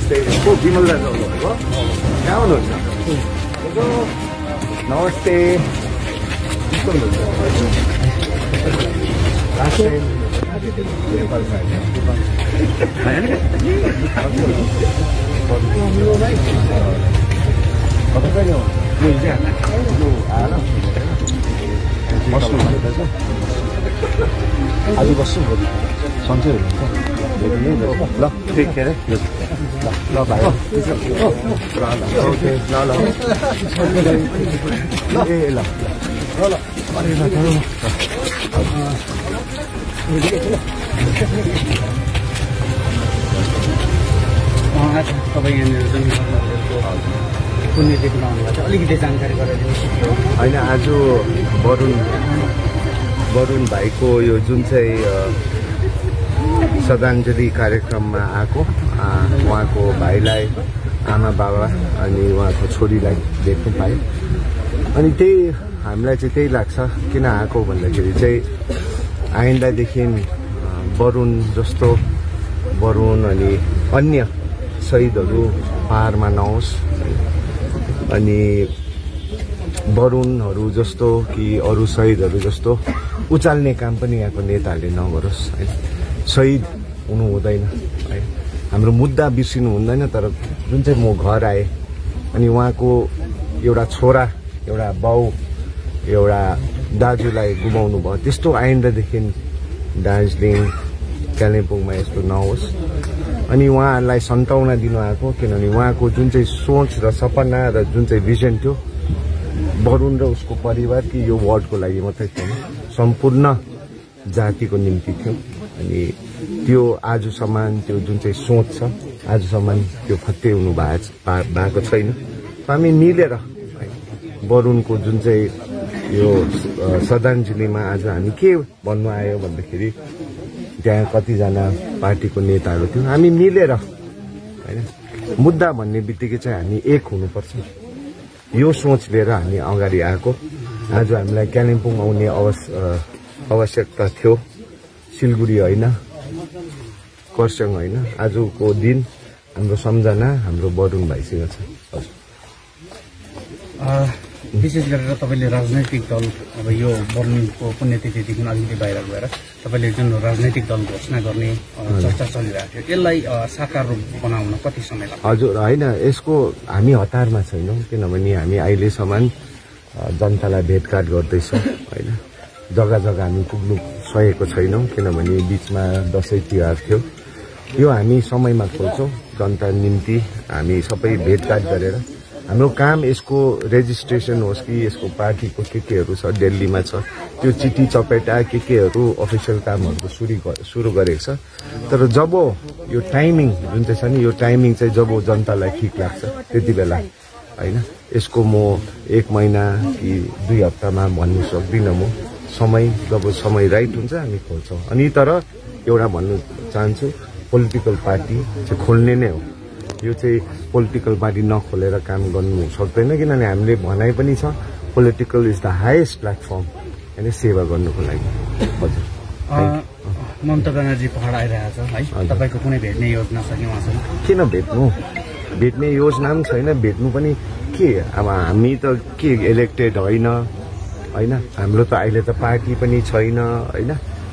नमस्ते को विमल दाजु आउनुभएको कहाँ हुनुहुन्छ नमस्ते आज बस्छु भोलि सन्चै हुनुहुन्छ ल टेक केयर ल भाइ ओके ल ए ल तपाईँ यहाँनिर जुन पुण्यतिथि बनाउनु भएको छ अलिकति जानकारी गराइदिनुहोस्। होइन आज वरुण भाइको यो जुन चाहिँ श्रद्धाञ्जली कार्यक्रममा आएको उहाँको भाइलाई आमा बाबा अनि उहाँको छोरीलाई देख्नु पाएँ अनि त्यही हामीलाई चाहिँ त्यही लाग्छ किन आएको भन्दाखेरि चाहिँ आइन्दादेखि वरुण अनि अन्य शहीदहरू पाहाडमा नहोस् अनि वरुणहरू जस्तो कि अरू शहीदहरू जस्तो उचाल्ने काम पनि यहाँको नेताहरूले नगरोस् है। शहीद हुनु हुँदैन है, हाम्रो मुद्दा बिर्सिनु हुँदैन। तर जुन चाहिँ म घर आएँ अनि उहाँको एउटा छोरा एउटा बाउ एउटा दाजुलाई गुमाउनु भयो, त्यस्तो आइन्दादेखि दार्जिलिङ कालिम्पोङमा यस्तो नहोस् अनि उहाँहरूलाई सन्ताउना दिनु आएको। किनभने उहाँको जुन चाहिँ सोच र सपना र जुन चाहिँ भिजन थियो वरुण र उसको परिवार कि यो वार्डको लागि मात्रै थिएन, सम्पूर्ण जातिको निम्ति थियो अनि त्यो आजसम्म त्यो जुन चाहिँ सोच छ आजसम्म त्यो फत्ते हुनु भएको छैन। हामी मिलेर वरुणको जुन चाहिँ यो श्रद्धाञ्जलीमा आज हामी के भन्नु आयो भन्दाखेरि त्यहाँ कतिजना पार्टीको नेताहरू थियो, हामी मिलेर हैन मुद्दा भन्ने बित्तिकै चाहिँ हामी एक हुनुपर्छ यो सोच लिएर हामी अगाडि आएको। आज हामीलाई कालिम्पोङ आउने आवश्यकता थियो, सिलगढी होइन खरसाङ होइन। आजको दिन हाम्रो सम्झना हाम्रो वरुण भाइसँग छ। विशेष गरेर तपाईँले राजनैतिक दल अब यो वरुणको पुण्यतिथिदेखि अलिकति बाहिर गएर तपाईँले जुन राजनैतिक दल घोषणा गर्ने चर्चा चलिरहेको थियो, यसलाई साकार रूप बनाउन कति समय लाग्छ? हजुर होइन, यसको हामी हतारमा छैनौँ किनभने हामी अहिलेसम्म जनतालाई भेटघाट गर्दैछौँ होइन। जग्गा जग्गा हामी पुग्नु सकेको छैनौँ किनभने बिचमा दसैँ तिहार थियो। यो हामी समयमा खोल्छौँ जनता निम्ति। हामी सबै भेटघाट गरेर हाम्रो काम यसको रेजिस्ट्रेसन होस् कि यसको पार्टीको केहरू छ दिल्लीमा छ त्यो चिठी चपेटा केहरू अफिसियल कामहरूको सुरु गरेको छ। तर जब यो टाइमिङ जुन चाहिँ छ नि यो टाइमिङ चाहिँ जब जनतालाई ठिक लाग्छ त्यति बेला होइन, यसको म 1 महिना कि 2 हप्तामा भन्नु सक्दिनँ। म जब समय राइट हुन्छ हामी खोल्छौँ। अनि तर एउटा भन्नु चाहन्छु पोलिटिकल पार्टी चाहिँ खोल्ने नै हो। यो चाहिँ पोलिटिकल पार्टी नखोलेर काम गर्नु सक्दैन किनभने हामीले भनाइ पनि छ political is the highest platform होइन सेवा गर्नुको लागि। हजुर ममता ब्यानर्जी पहाड आइरहेको छ है, तपाईँको कुनै भेट्ने योजना छ कि उहाँसँग? किन भेट्ने योजना पनि छैन, भेट्नु पनि के। अब हामी त के इलेक्टेड होइन, हाम्रो त अहिले त पार्टी पनि छैन होइन।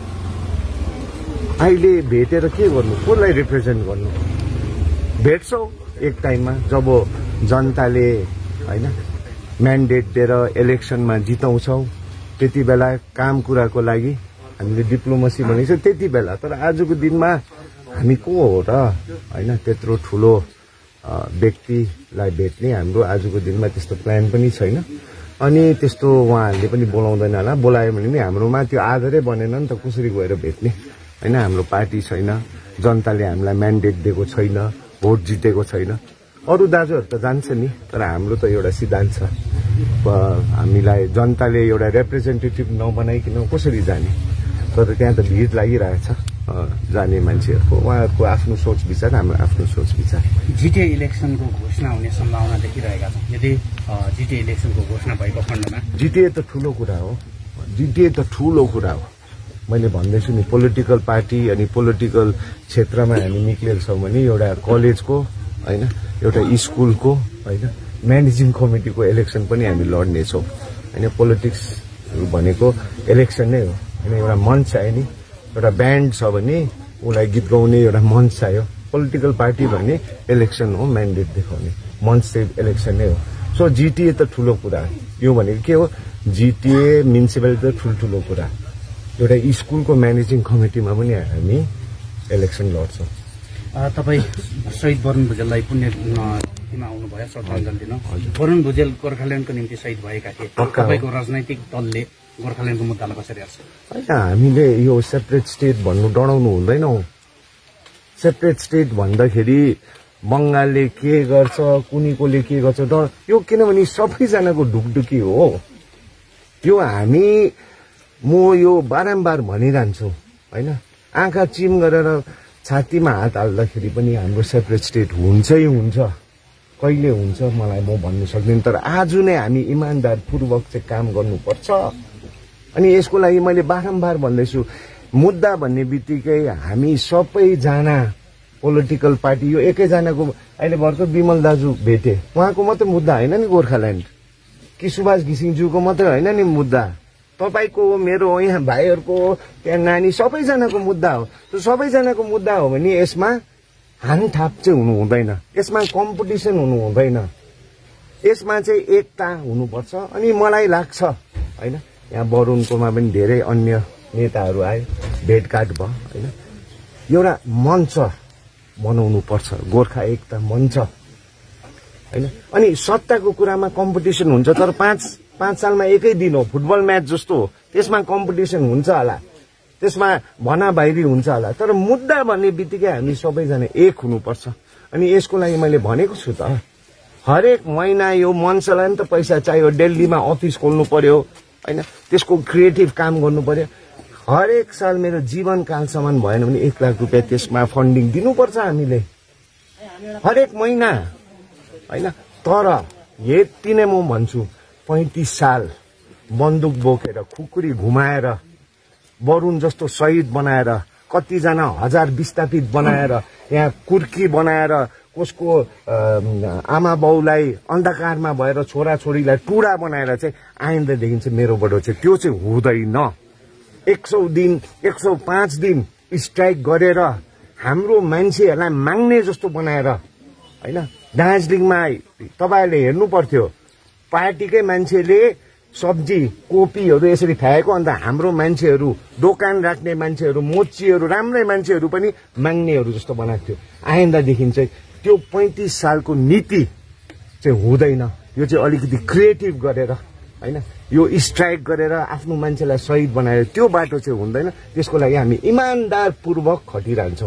अहिले भेटेर के गर्नु, कसलाई रिप्रेजेन्ट गर्नु? भेट्छौँ एक टाइममा जब जनताले होइन म्यान्डेट दिएर इलेक्सनमा जिताउँछौँ त्यति बेला काम कुराको लागि हामीले डिप्लोमेसी भनेको छ त्यति बेला। तर आजको दिनमा हामी को हो र होइन, त्यत्रो ठुलो व्यक्तिलाई भेट्ने हाम्रो आजको दिनमा त्यस्तो प्लान पनि छैन अनि त्यस्तो उहाँहरूले पनि बोलाउँदैन होला। बोलायो भने पनि हाम्रोमा त्यो आधारै बनेन नि त, कसरी गएर भेट्ने होइन। हाम्रो पार्टी छैन, जनताले हामीलाई म्यान्डेट दिएको छैन, भोट जितेको छैन। अरू दाजुहरू त जान्छ नि, तर हाम्रो त एउटा सिद्धान्त छ हामीलाई जनताले एउटा रिप्रेजेन्टेटिभ नबनाइकन कसरी जाने। तर त्यहाँ त भिड लागिरहेछ जाने मान्छेहरूको, उहाँहरूको आफ्नो सोच विचार हाम्रो आफ्नो सोच विचार। जिटिए इलेक्सनको घोषणा हुने सम्भावना देखिरहेका छन्। यदि जिटिए इलेक्सनको घोषणा भएको खण्डमा जिटिए त ठुलो कुरा हो, जिटिए त ठुलो कुरा हो। मैले भन्दैछु नि पोलिटिकल पार्टी अनि पोलिटिकल क्षेत्रमा हामी निक्लेछौँ भने एउटा कलेजको हैन एउटा स्कुलको हैन म्यानेजिङ कमिटीको इलेक्सन पनि हामी लड्नेछौँ हैन पोलिटिक्स भनेको इलेक्सन नै हो हैन एउटा मञ्च चाहियो नि एउटा ब्यान्ड छ भने उलाई गीत गाउने एउटा मञ्च चाहियो पोलिटिकल पार्टी भन्ने इलेक्सन हो म्यान्डेट देखाउने मञ्च चाहिँ इलेक्सन नै हो सो जिटिए त ठुलो कुरा यो भनेको के हो जिटिए म्युनिसिपालिटी त ठुल्ठुलो कुरा एउटा स्कुलको म्यानेजिङ कमिटीमा पनि हामी इलेक्सन लड्छौँ तपाईँ शहीद वरुण भुजेललाई पुण्यतिथिमा आउनुभयो श्रद्धाञ्जली दिन वरुण भुजेल गोर्खाल्यान्डको निम्ति शहीद भएका थिए तपाईँको राजनैतिक दलले गोर्खाल्यान्डको मुद्दालाई कसरी हेर्छ होइन हामीले यो सेपरेट स्टेट भन्नु डराउनु हुँदैन सेपरेट स्टेट भन्दाखेरि बङ्गालले के गर्छ कुनीकोले के गर्छ डर यो किनभने सबैजनाको ढुकढुकी हो यो हामी म यो बारम्बार भनिरहन्छु हैन आँखा चिम गरेर छातीमा हात हाल्दाखेरि पनि हाम्रो सेपरेट स्टेट हुन्छै हुन्छ कहिले हुन्छ मलाई म भन्नु सक्दिनँ तर आज नै हामी इमानदारपूर्वक चाहिँ काम गर्नुपर्छ अनि यसको लागि मैले बारम्बार भन्दैछु मुद्दा भन्ने बित्तिकै हामी सबैजना पोलिटिकल पार्टी यो एकैजनाको अहिले भर्खर विमल दाजु भेटे उहाँको मात्रै मुद्दा होइन नि गोर्खाल्यान्ड कि सुभाष घिसिङज्यूको मात्रै होइन नि मुद्दा तपाईको मेरो यहाँ भाइहरूको त्यहाँ नानी सबैजनाको मुद्दा हो त्यो सबैजनाको मुद्दा हो भने यसमा हानथाप चाहिँ हुनु हुँदैन यसमा कम्पिटिसन हुनु हुँदैन यसमा चाहिँ एकता हुनुपर्छ अनि मलाई लाग्छ हैन यहाँ वरुणकोमा पनि धेरै अन्य नेताहरू आए भेटघाट भयो हैन एउटा मञ्च बनाउनु पर्छ गोर्खा एकता मञ्च हैन अनि सत्ताको कुरामा कम्पिटिसन हुन्छ तर पाँच सालमा एकै दिन हो फुटबल म्याच जस्तो हो त्यसमा कम्पिटिसन हुन्छ होला त्यसमा भनाभाइरी हुन्छ होला तर मुद्दा भन्ने बित्तिकै हामी सबैजना एक हुनुपर्छ अनि यसको लागि मैले भनेको छु त हरेक महिना यो मञ्चलाई नि त पैसा चाहियो दिल्लीमा अफिस खोल्नु पर्यो हैन त्यसको क्रिएटिभ काम गर्नु पर्यो हरेक साल मेरो जीवनकालसम्म भएन भने 1 लाख रुपियाँ त्यसमा फन्डिङ दिनुपर्छ हामीले हरेक महिना हैन तर यति नै म भन्छु 35 साल बन्दुक बोकेर खुकुरी घुमाएर वरुण जस्तो शहीद बनाएर कतिजना हजार विस्थापित बनाएर यहाँ कुर्की बनाएर कसको आमा बाउलाई अन्धकारमा भएर छोराछोरीलाई टुडा बनाएर चाहिँ आइन्दादेखि चाहिँ मेरोबाट चाहिँ त्यो चाहिँ हुँदैन 100 दिन 105 दिन स्ट्राइक गरेर हाम्रो मान्छेहरूलाई माग्ने जस्तो बनाएर हैन दार्जिलिङमा तपाईहरुले हेर्नु पर्थ्यो पार्टीकै मान्छेले सब्जी कोपीहरू यसरी फ्याएको अन्त हाम्रो मान्छेहरू दोकान राख्ने मान्छेहरू मोचीहरू राम्रै मान्छेहरू पनि माग्नेहरू जस्तो बनाएको थियो आइन्दादेखि चाहिँ त्यो 35 सालको नीति चाहिँ हुँदैन यो चाहिँ अलिकति क्रिएटिभ गरेर हैन यो स्ट्राइक गरेर आफ्नो मान्छेलाई शहीद बनाएर त्यो बाटो चाहिँ हुँदैन त्यसको लागि हामी इमानदारपूर्वक खटिरहन्छौँ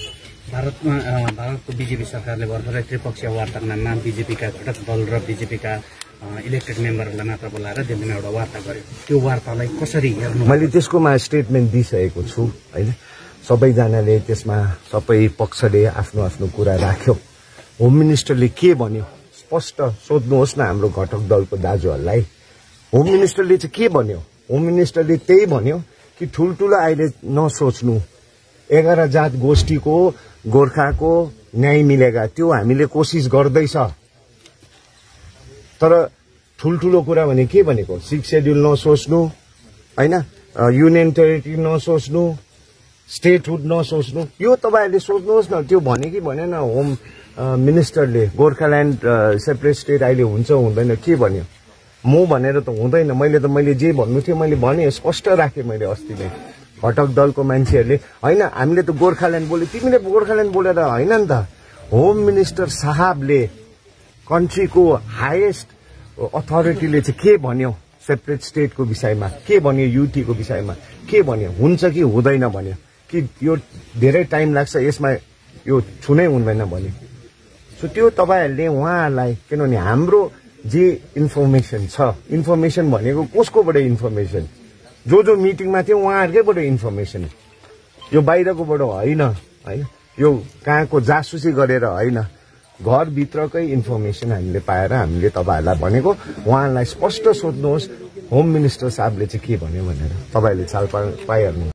भारतको बीजेपी सरकारले भर्खरै त्रिपक्षीय वार्ताको नाममा बीजेपीका घटक दल र बीजेपीका इलेक्टेड मेम्बरहरूलाई मात्र बोलाएर दिल्लीमा एउटा वार्ता गर्यो त्यो वार्तालाई कसरी हेर्नु मैले त्यसकोमा स्टेटमेन्ट दिइसकेको छु हैन सबैजनाले त्यसमा सबै पक्षले आफ्नो आफ्नो कुरा राख्यो होम मिनिस्टरले के भन्यो स्पष्ट सोध्नुहोस् न हाम्रो घटक दलको दाजुहरूलाई होम मिनिस्टरले चाहिँ के भन्यो होम मिनिस्टरले त्यही भन्यो कि ठुल्ठुलो अहिले नसोच्नु 11 जात गोष्ठीको गोर्खाको न्याय मिलेगा त्यो हामीले कोसिस गर्दैछ तर ठुल्ठुलो कुरा भने के भनेको 6 शेड्युल नसोच्नु हैन युनियन टेरिटरी नसोच्नु स्टेटहुड नसोच्नु यो तपाईहरुले सोच्नुहोस् न त्यो भने कि भनेन होम मिनिस्टरले गोर्खाल्यान्ड सेपरेट स्टेट अहिले हुन्छ हुँदैन के भन्यो म भनेर त हुँदैन मैले जे भन्नु थियो मैले भने स्पष्ट राखे मैले अस्ति नै घटक दलको मान्छेहरूले हैन हामीले त गोर्खाल्यान्ड बोले तिमीले गोर्खाल्यान्ड बोलेर हैन नि त होम मिनिस्टर साहबले कन्ट्रीको हाईएस्ट अथोरिटीले चाहिँ के भन्यो सेपरेट स्टेटको विषयमा के भन्यो युटीको विषयमा के भन्यो हुन्छ कि हुँदैन भन्यो कि यो धेरै टाइम लाग्छ यसमा यो छुनै हुँदैन भन्यो सो त्यो तपाईहरुले उहाँहरूलाई किनभने हाम्रो जे इन्फर्मेसन छ इन्फर्मेसन भनेको कसकोबाट इन्फर्मेसन जो मिटिङमा थियो उहाँहरुकैबाट इन्फर्मेसन यो बाहिरकोबाट होइन हैन यो कहाँको जासुसी गरेर होइन घरभित्रकै इन्फर्मेसन हामीले पाएर हामीले तपाईहरुलाई भनेको उहाँलाई स्पष्ट सोध्नुहोस् होम मिनिस्टर साहबले चाहिँ के भन्यो भनेर तपाईहरुले चाल पाइहाल्नु